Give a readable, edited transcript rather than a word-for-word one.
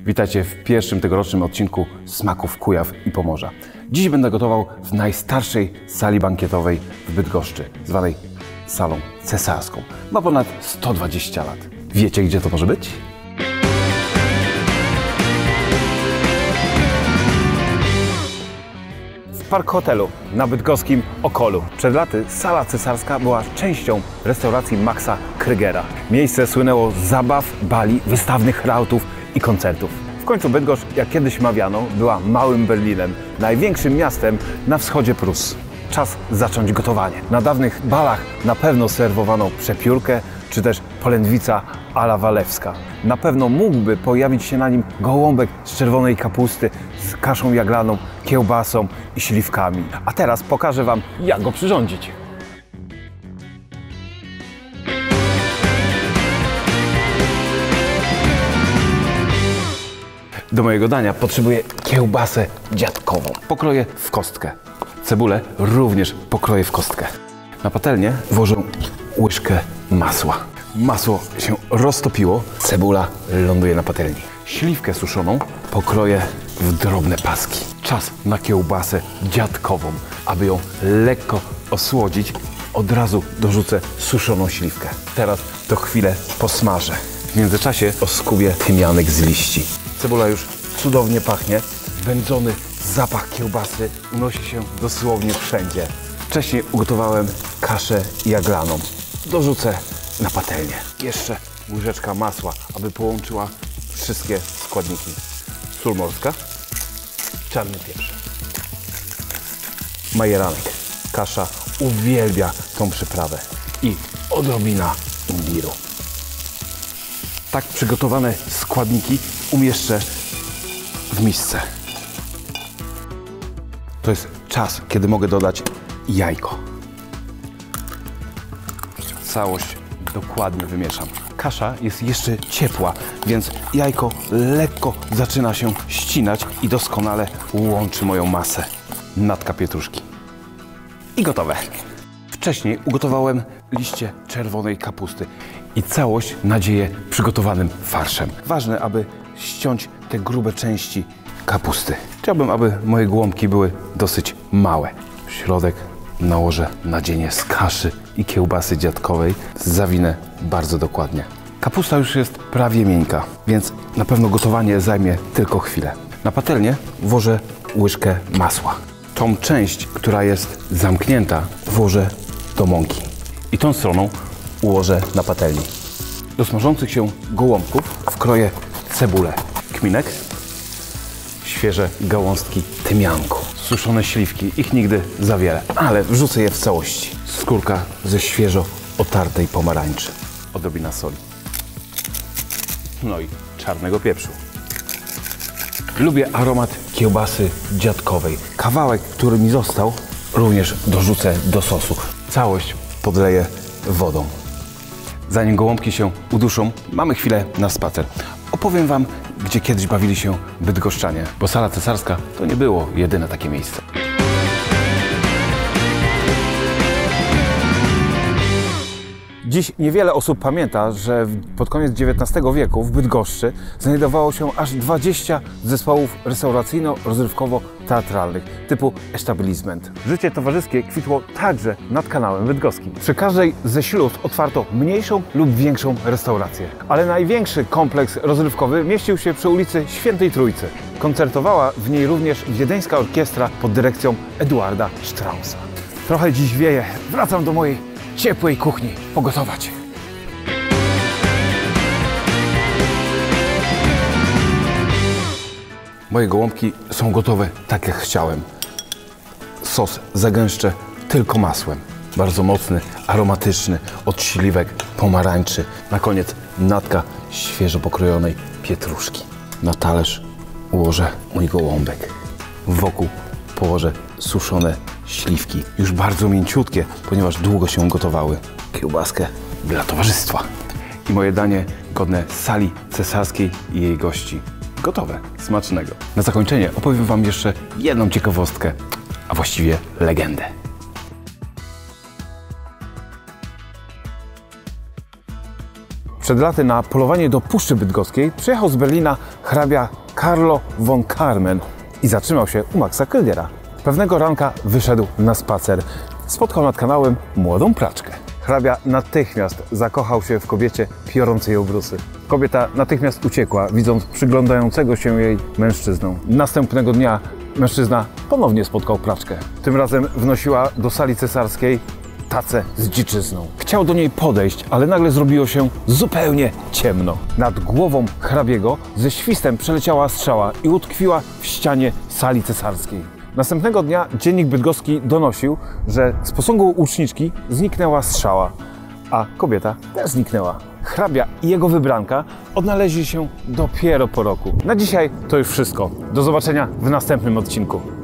Witajcie w pierwszym tegorocznym odcinku Smaków Kujaw i Pomorza. Dziś będę gotował w najstarszej sali bankietowej w Bydgoszczy, zwanej salą cesarską. Ma ponad 120 lat. Wiecie, gdzie to może być? W Park Hotelu na bydgoskim Okolu. Przed laty sala cesarska była częścią restauracji Maxa Krygera. Miejsce słynęło z zabaw, bali, wystawnych rautów i koncertów. W końcu Bydgoszcz, jak kiedyś mawiano, była małym Berlinem, największym miastem na wschodzie Prus. Czas zacząć gotowanie. Na dawnych balach na pewno serwowano przepiórkę, czy też polędwica a la walewska. Na pewno mógłby pojawić się na nim gołąbek z czerwonej kapusty z kaszą jaglaną, kiełbasą i śliwkami. A teraz pokażę Wam, jak go przyrządzić. Do mojego dania potrzebuję kiełbasę dziadkową. Pokroję w kostkę. Cebulę również pokroję w kostkę. Na patelnię włożę łyżkę masła. Masło się roztopiło, cebula ląduje na patelni. Śliwkę suszoną pokroję w drobne paski. Czas na kiełbasę dziadkową. Aby ją lekko osłodzić, od razu dorzucę suszoną śliwkę. Teraz to chwilę posmażę. W międzyczasie oskubię tymianek z liści. Cebula już cudownie pachnie. Wędzony zapach kiełbasy unosi się dosłownie wszędzie. Wcześniej ugotowałem kaszę jaglaną. Dorzucę na patelnię. Jeszcze łyżeczka masła, aby połączyła wszystkie składniki. Sól morska, czarny pieprz, majeranek. Kasza uwielbia tą przyprawę. I odrobina imbiru. Tak przygotowane składniki umieszczę w misce. To jest czas, kiedy mogę dodać jajko. Całość dokładnie wymieszam. Kasza jest jeszcze ciepła, więc jajko lekko zaczyna się ścinać i doskonale łączy moją masę. Natka pietruszki. I gotowe. Wcześniej ugotowałem liście czerwonej kapusty i całość nadzieję przygotowanym farszem. Ważne, aby ściąć te grube części kapusty. Chciałbym, aby moje gołąbki były dosyć małe. W środek nałożę nadzienie z kaszy i kiełbasy dziadkowej. Zawinę bardzo dokładnie. Kapusta już jest prawie miękka, więc na pewno gotowanie zajmie tylko chwilę. Na patelnię włożę łyżkę masła. Tą część, która jest zamknięta, włożę do mąki. I tą stroną ułożę na patelni. Do smażących się gołąbków wkroję cebulę, kminek, świeże gałązki tymianku, suszone śliwki, ich nigdy za wiele, ale wrzucę je w całości. Skórka ze świeżo otartej pomarańczy, odrobina soli, no i czarnego pieprzu. Lubię aromat kiełbasy dziadkowej. Kawałek, który mi został, również dorzucę do sosu. Całość podleję wodą. Zanim gołąbki się uduszą, mamy chwilę na spacer. Opowiem Wam, gdzie kiedyś bawili się bydgoszczanie, bo sala cesarska to nie było jedyne takie miejsce. Dziś niewiele osób pamięta, że pod koniec XIX wieku w Bydgoszczy znajdowało się aż 20 zespołów restauracyjno-rozrywkowo-teatralnych typu establishment. Życie towarzyskie kwitło także nad kanałem bydgoskim. Przy każdej ze śluz otwarto mniejszą lub większą restaurację. Ale największy kompleks rozrywkowy mieścił się przy ulicy Świętej Trójcy. Koncertowała w niej również wiedeńska orkiestra pod dyrekcją Eduarda Straussa. Trochę dziś wieje. Wracam do mojej ciepłej kuchni pogotować. Moje gołąbki są gotowe tak jak chciałem. Sos zagęszczę tylko masłem. Bardzo mocny, aromatyczny, od śliwek, pomarańczy. Na koniec natka świeżo pokrojonej pietruszki. Na talerz ułożę mój gołąbek. Wokół położę suszone śliwki, już bardzo mięciutkie, ponieważ długo się gotowały. Kiełbaskę dla towarzystwa. I moje danie godne sali cesarskiej i jej gości. Gotowe, smacznego. Na zakończenie opowiem Wam jeszcze jedną ciekawostkę, a właściwie legendę. Przed laty na polowanie do Puszczy Bydgoskiej przyjechał z Berlina hrabia Carlo von Carmen i zatrzymał się u Maxa Kruegera. Pewnego ranka wyszedł na spacer. Spotkał nad kanałem młodą praczkę. Hrabia natychmiast zakochał się w kobiecie piorącej obrusy. Kobieta natychmiast uciekła, widząc przyglądającego się jej mężczyznę. Następnego dnia mężczyzna ponownie spotkał praczkę. Tym razem wnosiła do sali cesarskiej tacę z dziczyzną. Chciał do niej podejść, ale nagle zrobiło się zupełnie ciemno. Nad głową hrabiego ze świstem przeleciała strzała i utkwiła w ścianie sali cesarskiej. Następnego dnia dziennik bydgoski donosił, że z posągu łuczniczki zniknęła strzała, a kobieta też zniknęła. Hrabia i jego wybranka odnaleźli się dopiero po roku. Na dzisiaj to już wszystko. Do zobaczenia w następnym odcinku.